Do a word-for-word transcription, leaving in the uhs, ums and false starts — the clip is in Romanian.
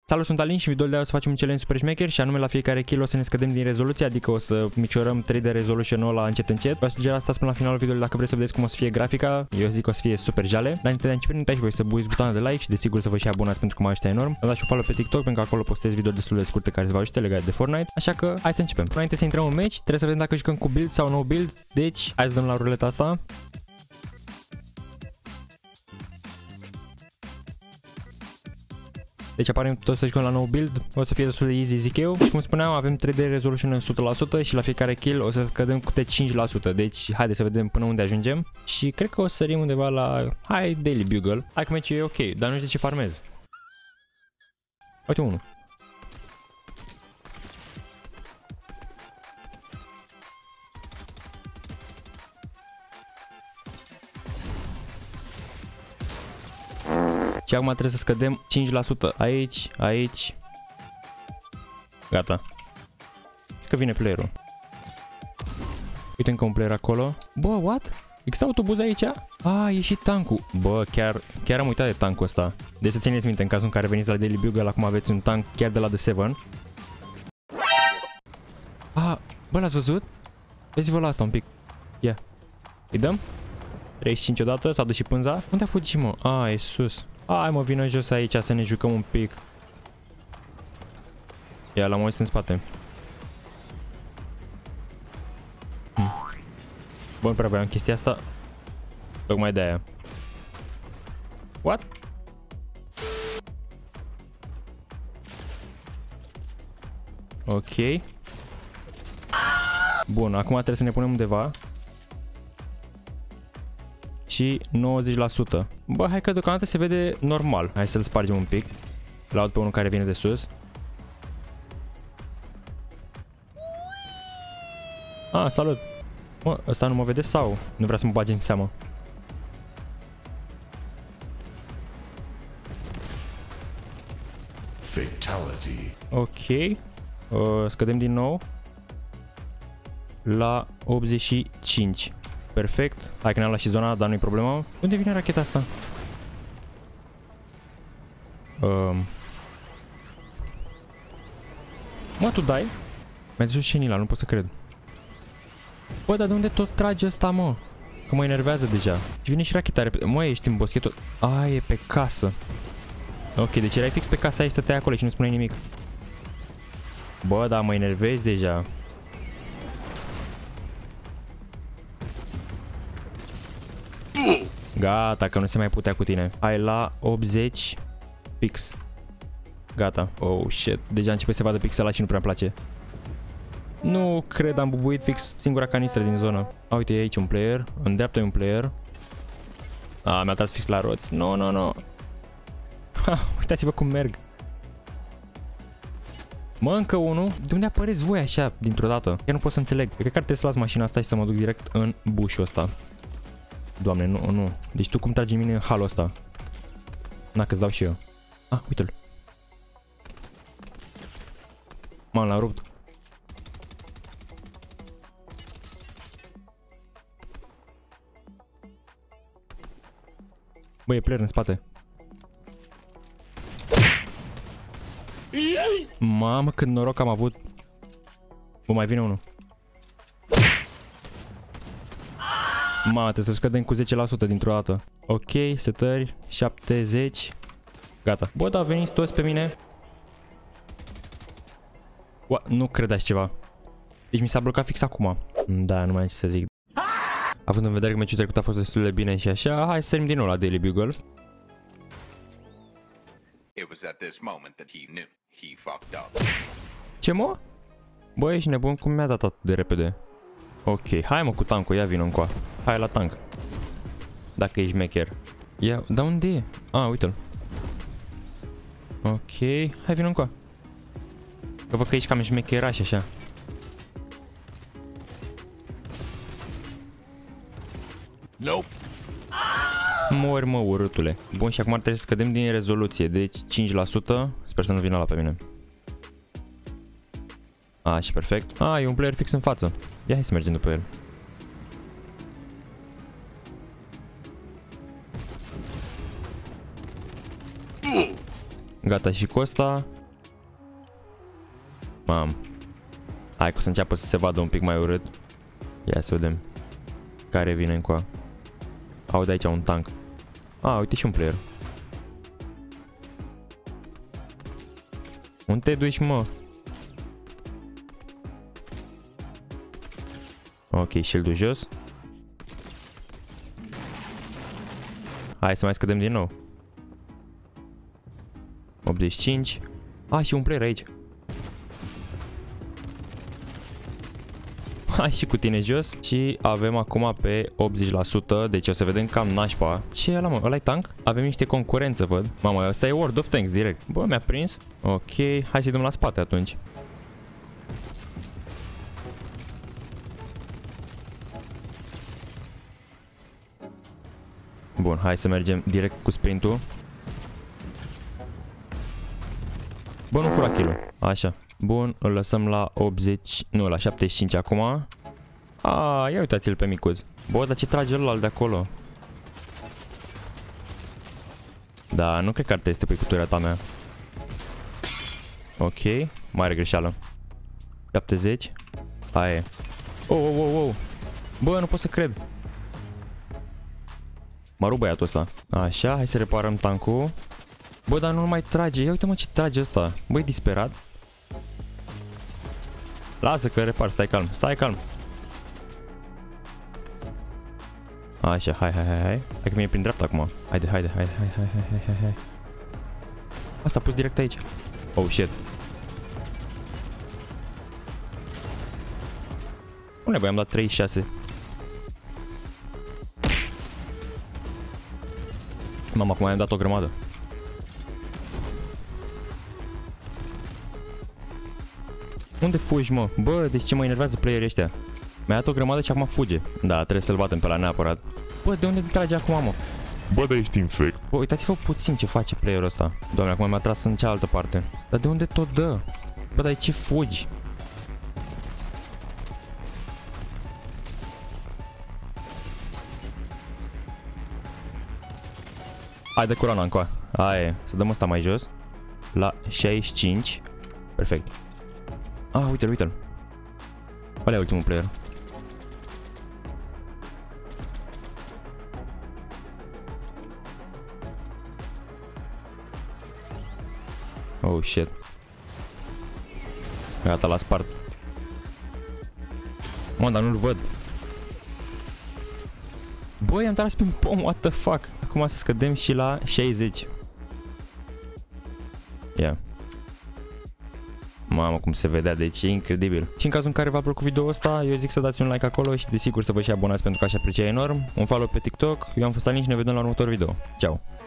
Salut, sunt Alin și în videoul de azi o să facem un challenge super șmecher și anume la fiecare kill o să ne scădem din rezoluție, adică o să micșorăm trei D resolution-ul ăla încet încet. Vă suger asta până la finalul videoului dacă vreți să vedeți cum o să fie grafica. Eu zic că o să fie super jale. Dar înainte de a începe, nu uitați voi să buiți butonul de like și desigur să vă și abonați pentru că mă ajută enorm. Vă dați și un follow pe TikTok pentru că acolo postez videouri destul de scurte care să vă ajute legate de Fortnite. Așa că hai să începem. Înainte să intrăm în match, trebuie să vedem dacă jucăm cu build sau no build. Deci, hai să dăm la ruleta asta. Deci apare tot să jucăm la nou build, o să fie destul de easy, zic eu. Și cum spuneam, avem trei D resolution în o sută la sută și la fiecare kill o să scădem cu cinci la sută. Deci haide să vedem până unde ajungem. Și cred că o să sărim undeva la... Hai, Daily Bugle. Hai că meciul e ok, dar nu știu de ce farmez. Uite unul. Și acum trebuie să scădem cinci la sută. Aici, aici. Gata. Că vine playerul. Uite încă un player acolo. Bă, what? Există autobuz aici? A, e și tankul. Bă, chiar, chiar am uitat de tankul ăsta. Deci să țineți minte în cazul în care veniți la Daily Bugle, acum aveți un tank chiar de la The Seven. A, bă, l-ați văzut? Vezi-vă la asta un pic. Ia. Îi dăm? treizeci și cinci odată, s-a dus și pânza. Unde a fugit, mă? A, e sus. Hai, mă, vină jos aici să ne jucăm un pic. Ia, l-am uitat în spate. Hm. Bă, nu prea voiam chestia asta. Tocmai de aia. What? Ok. Bun, acum trebuie să ne punem undeva. Și nouăzeci la sută. Bă, hai că deocamdată se vede normal. Hai să-l spargem un pic. Laud pe unul care vine de sus. Ah, salut. Mă, ăsta nu mă vede sau nu vrea să mă bage în seamă? Fatality. Ok. Uh, scădem din nou la optzeci și cinci. Perfect. Hai că ne-am luat și zona, dar nu-i problemă. Unde vine racheta asta? Um. Mă, tu dai? Mi-a dus șenila, nu pot să cred. Bă, dar de unde tot trage ăsta, mă? Că mă enervează deja. Și vine și racheta repede. Mă, ești în boschetul. A, e pe casă. Ok, deci erai fix pe casa aia, stăteai acolo și nu spuneai nimic. Bă, dar mă enervezi deja. Gata, că nu se mai putea cu tine. Hai la optzeci. Pix. Gata. Oh, shit. Deja începe să vadă pixela și nu prea-mi place. Nu cred, am bubuit fix singura canistră din zonă. A, uite, e aici un player. În dreapta e un player. A, mi-a tras fix la roți. No, no, no. Ha, uitați-vă cum merg. Mă, încă unul. De unde apăreți voi așa, dintr-o dată? Chiar nu pot să înțeleg. Cred că ar trebui să las mașina asta și să mă duc direct în bușul ăsta. Doamne, nu, nu. Deci tu cum tragi în mine în halul ăsta? Na, că-ți dau și eu. Ah, uite-l. Mă, l-am rupt. Băi, e player în spate. Mamă, cât noroc am avut. Bă, mai vine unul. Mamă, trebuie să scădem cu zece la sută dintr-o dată. Ok, setări, șaptezeci. Gata. Bă, dar veniți toți pe mine. Ua, nu credeți ceva. Deci mi s-a blocat fix acum. Da, nu mai am ce să zic. Având în vedere că meciul trecut a fost destul de bine și așa, hai să sărim din nou la Daily Bugle. Ce, mă? Bă, ești nebun, cum mi-a dat atât de repede? Ok, hai mă cu tankul, ia vină încoa. Hai la tank. Dacă ești mecher. Ia, da unde e? Ah, uite-l. Ok, hai vină încoa. Că văd că ești cam șmecheraș așa. Nope. Mori, mă, urâtule. Bun, și acum trebuie să scădem din rezoluție. Deci cinci la sută. Sper să nu vină la pe mine. A, și perfect. A, e un player fix în față. Ia, hai să mergem după el. Gata și cu ăsta. Mam. Hai că o să înceapă să se vadă un pic mai urât. Ia să vedem. Care vine încoa. Aud aici un tank. Ah, uite și un player. Unde te duci, mă? Ok, shield-ul jos. Hai să mai scădem din nou. optzeci și cinci. Ah, și un player aici. Hai și cu tine jos. Și avem acum pe optzeci la sută. Deci o să vedem cam nașpa. Ce e ăla, mă? Ăla-i tank? Avem niște concurență, văd. Mamă, ăsta e World of Tanks direct. Bă, mi-a prins. Ok, hai să-i dăm la spate atunci. Bun, hai să mergem direct cu sprintul. Bă, nu fura kill-ul. Așa. Bun, îl lăsăm la optzeci, nu, la șaptezeci și cinci acum. A, ia uitați-l pe micuț. Bă, dar ce trage ălalt de acolo? Da, nu cred că ar trebui să te pui cu turea ta mea. Ok, mare greșeală. șaptezeci. Aia e. Oh, oh, oh, oh. Bă, nu pot să cred. Mă rup băiatul ăsta. Așa, hai să reparăm tancul. Bă, dar nu mai trage. Ia uite mă ce trage ăsta. Băi, disperat. Lasă că repar, stai calm, stai calm. Așa, hai, hai, hai, hai. Hai că mi-e prin dreapta acum. Haide, haide, haide, hai, hai, hai, hai, hai. Asta a pus direct aici. Oh, shit. Unde băi, am dat treizeci și șase. Mama, acum i-am dat o grămadă. Unde fugi, mă? Bă, deci ce mă enervează playerii ăștia? Mi-a dat o grămadă și acum fuge. Da, trebuie să-l batem pe la neapărat. Bă, de unde trage acum, mă? Bă, dar ești infect. Bă, uitați-vă puțin ce face playerul ăsta. Doamne, acum mi-a tras în cealaltă parte. Dar de unde tot dă? Bă, dar de ce fugi? Hai de corona încoa. Aia e. Să dăm ăsta mai jos. La șaizeci și cinci. Perfect. Ah, uite-l, uite-l. Ăla e ultimul player. Oh, shit. Gata, l-a spart. Mă, dar nu-l văd. Băi, am tras prin pom, what the fuck. Acum să scădem și la șaizeci. Ia. Yeah. Mamă, cum se vedea, deci e incredibil. Și în cazul în care v-a plăcut videoul ăsta, eu zic să dați un like acolo și desigur să vă și abonați pentru că aș aprecia enorm. Un follow pe TikTok. Eu am fost Alin și ne vedem la următorul video. Ciao.